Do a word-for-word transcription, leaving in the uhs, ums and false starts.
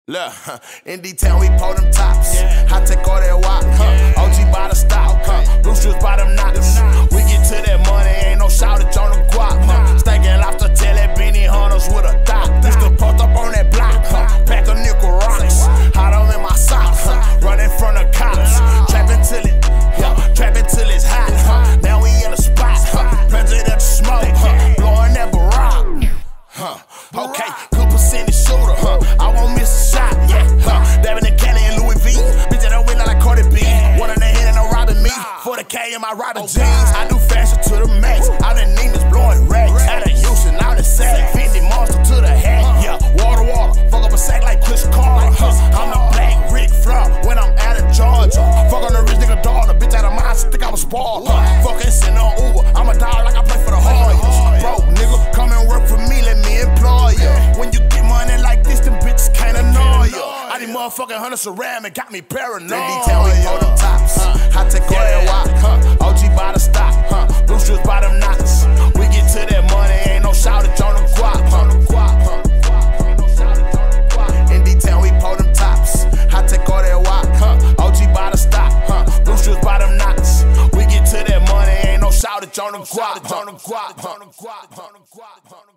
Look, huh, in D-Town we pull them tops. Yeah. I take all that wop, huh? Yeah. O G by the stop, huh? Blue shoes by them knots. We get to that money, ain't no shoutage on the guap, huh? Stinking lobster tail at Benny Hunters with a dot. Used to post up on that block, huh? Pack of nickel rocks. Hot on in my socks, huh? Running from the cops. Trapping till it, yeah, trapping till it's hot, huh? Now we in the spot, huh? President smoke, huh? Blowing that Barack, huh? Okay, good percentage shooter, huh? I won't miss a shot, yeah, huh? Dabbing in Cali and Louis V. Bitch, I don't win like Cardi B. One in the head and no robbing me. forty K in my Robin jeans. I do fashion to the max. Out in Neiman's blowing racks. Out of Houston, out in Sac. fifty monster to the hat. Yeah, water, water. Fuck up a sack like Chris Carter. Huh? I'm the black Rick Flair when I'm out of Georgia. Fuck on the rich nigga daughter. Bitch out of mine, think I'm a sport. Huh? Fucking sitting on Uber. I'm a dog like I play for the Hoyas. Bro, nigga, come and work for me. Let me employ you. When you get money like this, them bitches can't annoy you. I need motherfucking hundred ceramic, got me paranoid. In D-Town we pull them tops. Uh, I take all that wop, huh? O G by the stop, huh? Blue shoes by them knots. We get to that money, ain't no shoutage on the guap, huh? In D-Town we pull them tops. I take all that wop, huh? O G by the stop, huh? Blue shoes by them knots. We get to that money, ain't no shoutage on the guap, on the guap, on the guap, on the guap.